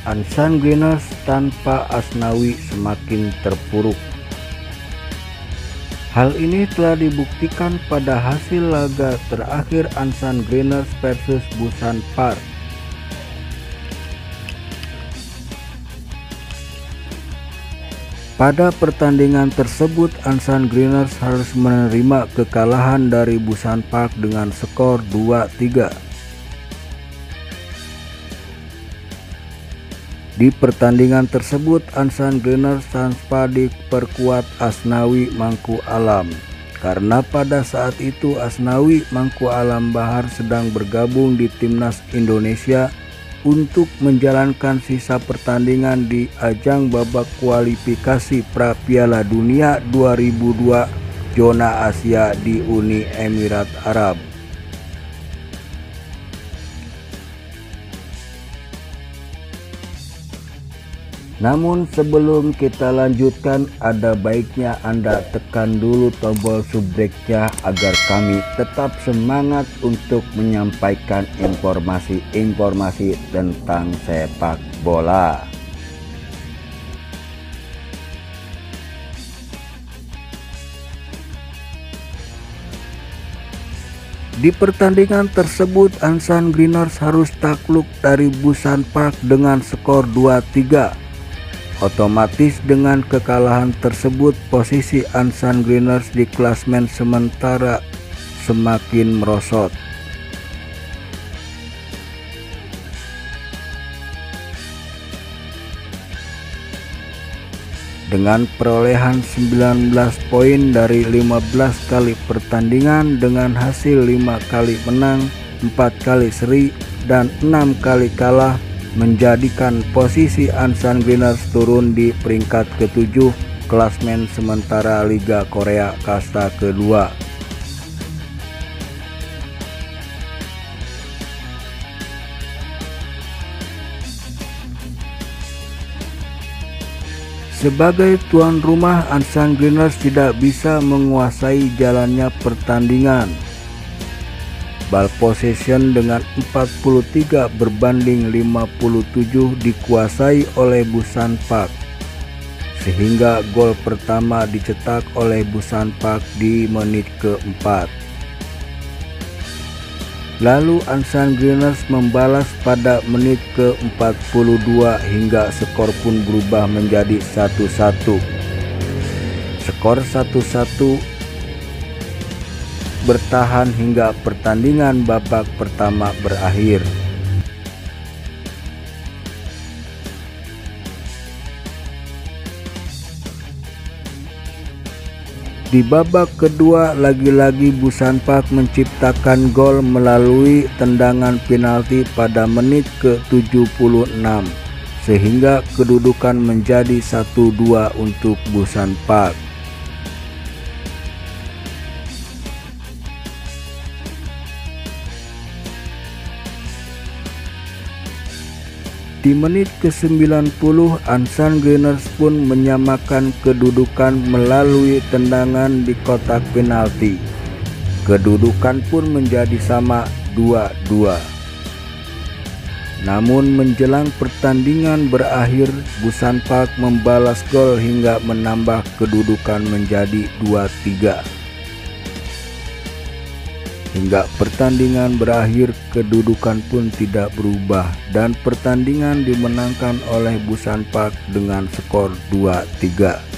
Ansan Gunners tanpa Asnawi semakin terpuruk. Hal ini telah dibuktikan pada hasil laga terakhir Ansan Gunners versus Busan Park. Pada pertandingan tersebut, Ansan Gunners harus menerima kekalahan dari Busan Park dengan skor 2-3. Di pertandingan tersebut, Ansan Gunners tanpa diperkuat Asnawi Mangku Alam, karena pada saat itu Asnawi Mangku Alam Bahar sedang bergabung di Timnas Indonesia untuk menjalankan sisa pertandingan di ajang babak kualifikasi pra Piala Dunia 2002 zona Asia di Uni Emirat Arab. Namun sebelum kita lanjutkan, ada baiknya Anda tekan dulu tombol subscribe-nya agar kami tetap semangat untuk menyampaikan informasi-informasi tentang sepak bola. Di pertandingan tersebut, Ansan Gunners harus takluk dari Busan Park dengan skor 2-3. Otomatis dengan kekalahan tersebut, posisi Ansan Gunners di klasemen sementara semakin merosot. Dengan perolehan 19 poin dari 15 kali pertandingan dengan hasil 5 kali menang, 4 kali seri, dan 6 kali kalah, menjadikan posisi Ansan Gunners turun di peringkat ke-7 klasemen sementara Liga Korea kasta kedua. Sebagai tuan rumah, Ansan Gunners tidak bisa menguasai jalannya pertandingan. Ball possession dengan 43 berbanding 57 dikuasai oleh Busan Park, sehingga gol pertama dicetak oleh Busan Park di menit ke-4. Lalu Ansan Gunners membalas pada menit ke-42 hingga skor pun berubah menjadi 1-1. Skor 1-1 bertahan hingga pertandingan babak pertama berakhir. Di babak kedua, lagi-lagi Busan Park menciptakan gol melalui tendangan penalti pada menit ke-76, sehingga kedudukan menjadi 1-2 untuk Busan Park. Di menit ke-90, Ansan Gunners pun menyamakan kedudukan melalui tendangan di kotak penalti. Kedudukan pun menjadi sama 2-2. Namun menjelang pertandingan berakhir, Busan Park membalas gol hingga menambah kedudukan menjadi 2-3. Hingga pertandingan berakhir, kedudukan pun tidak berubah dan pertandingan dimenangkan oleh Busan Park dengan skor 2-3.